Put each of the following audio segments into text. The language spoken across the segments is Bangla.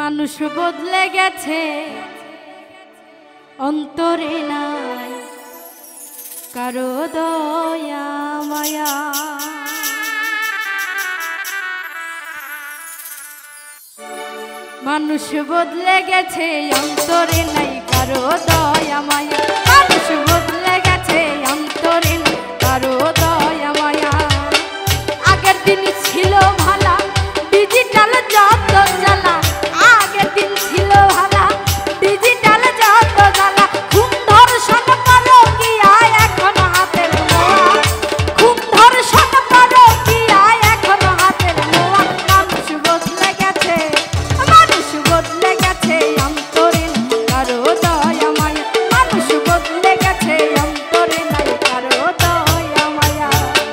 মানুষ বদলে গেছে অন্তরে নাই কারো দয়া মায়া। মানুষ বদলে গেছে অন্তরে নাই কারো দয়া মায়া। মানুষ বদলে গেছে অন্তরে নাই কারো দয়া মায়া। আগের দিন ছিল ভালা ডিজিটাল যত জ্বালা, আগের দিন ছিল ভালা ডিজিটাল যত জ্বালা। খুন ধর্ষণ করো কি আয় এখন হাতের মোয়া, খুন ধর্ষণ করো কি আয় এখন হাতের মোয়া। মানুষ বদলে গেছে, মানুষ বদলে গেছে অন্তরে কারো দয়া মায়া। মানুষ বদলে গেছে অন্তরে নাই কারো দয়া মায়া।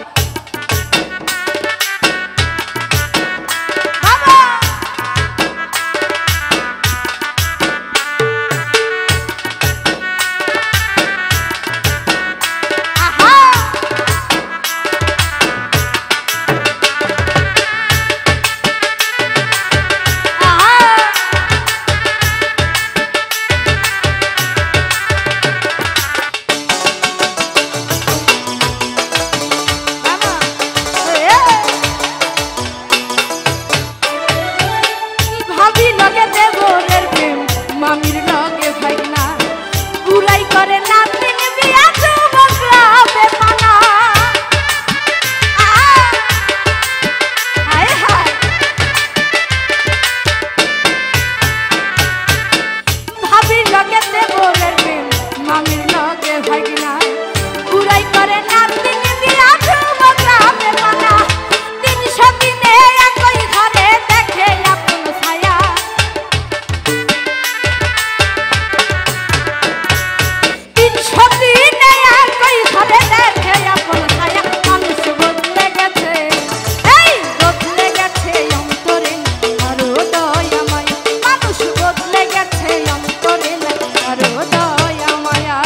মামির লগে ভাইনা বুড়াই করে নাতিন বিয়া যুবকরা বেমানা। হায় হায় ভাবির লগে দেবরের প্রেম, মামির লগে ভাইনা বুড়াই করে নাতিন বিয়া যুবকরা বেমানা। 300 দিনে একই ঘরে দেখে আপন ছায়া, 300 দিনে একই ঘরে দেখে আপন ছায়া। মানুষ বদলে গেছে, এই বদলে গেছে অন্তরে কারো দয়া মায়া। মানুষ বদলে গেছে অন্তরে কারো দয়া মায়া।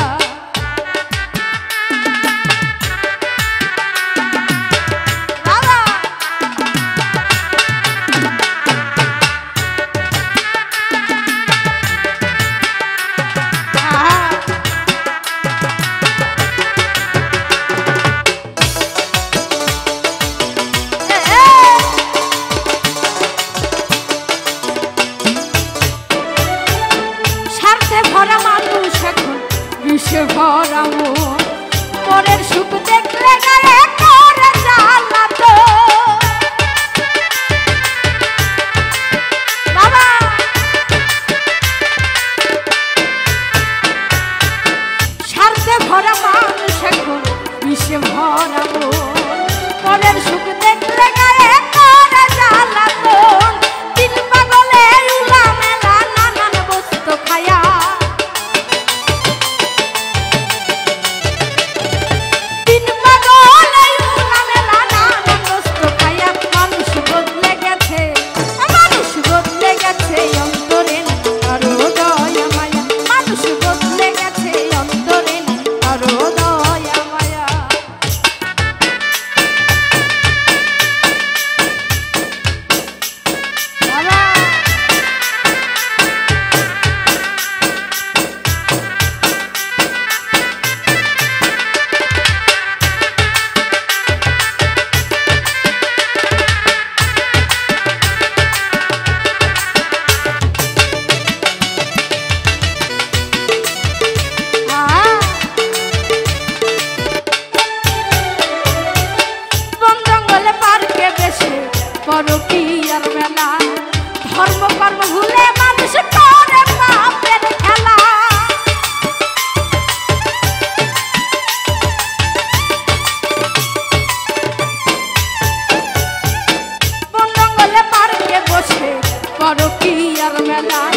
স্বার্থে ভরা মানুষ এখন বিষে ভরা মন, পরের সুখ দেখলে গায়ে করে জ্বালাতো। বাবা স্বার্থে ভরা মানুষ এখন বিষে ভরা মন, পরের সুখ দেখলে গায়ে করে জ্বালাতো। দিন পাগলে উলা মেলা নানান বস্তু খায়া, দিন পাগলে উলা মেলা নানান বস্তু খায়া। মানুষ বদলে গেছে, মানুষ বদলে গেছে অন্তরে কারো দয়া মায়া। মানুষ বদলে গেছে অন্তরে কারো দয়া মায়া। বন জঙ্গলে পার্কে বেশে করো কি আর মেলা, ধর্ম কর্ম ভুলে মানুষ করে পাপের খেলা। বন জঙ্গলে পার্কে বসে করো কি আর মেলা,